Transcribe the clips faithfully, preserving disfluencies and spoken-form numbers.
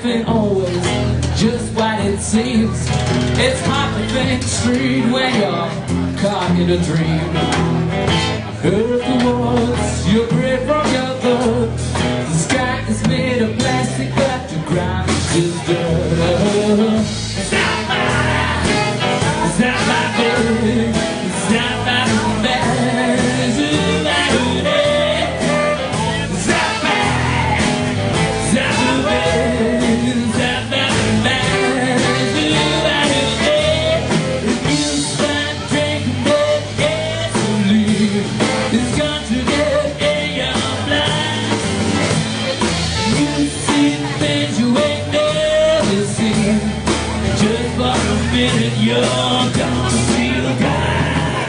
ain't always just what it seems. It's hard to think straight when you're caught in a dream. Earth the walls, you're great from your thoughts. The sky is made of plastic, but the ground is just dirt. Stop by, stop by, baby. Stop by the bed. Stop by, stop the bed. Stop by the bed. If you start drinking more gasoline, it's got to get in your blood. You see things you ain't never seen. Just for a minute you're gonna feel God.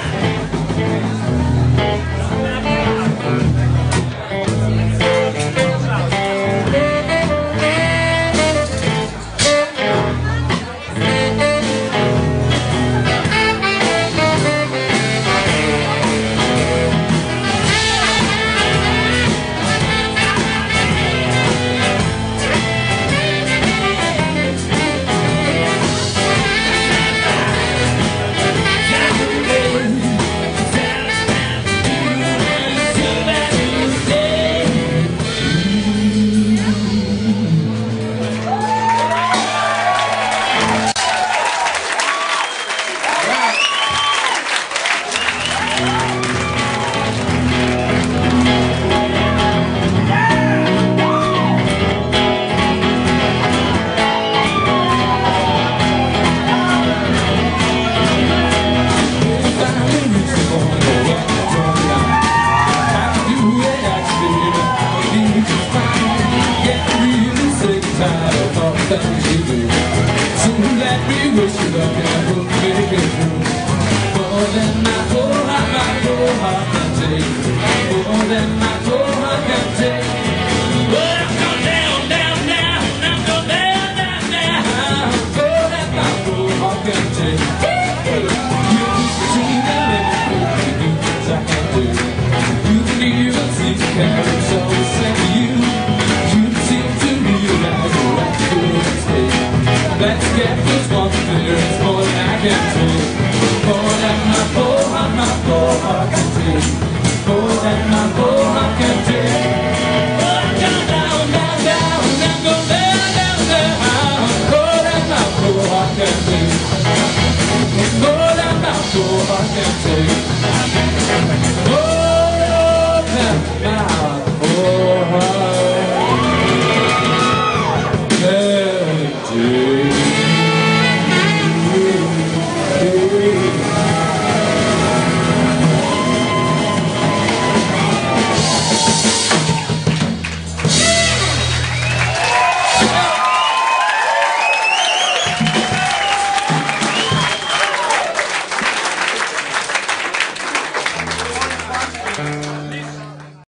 So let me wish you luck and I hope you make it through. More than my whole heart, my whole heart can take. More than my whole heart can take. But I'm going down, down, down. I'm going down, down, down. More than my whole heart can take. You can see the limit, you do things I can do. You can even see the carrots, so it's like you. You seem to realize what you're mistake. Let's get this one clear, it's more than I can take. More than my whole heart, my whole heart can take. More than my whole heart can take. Oh, I'm going down, down, down, I'm going down, down, down. More than my whole heart can take. More than my whole heart can take. More than my